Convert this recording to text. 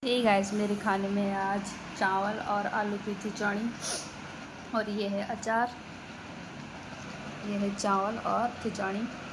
ये गाइस मेरे खाने में है आज चावल और आलू की खिचड़ी और ये है अचार। ये है चावल और खिचड़ी।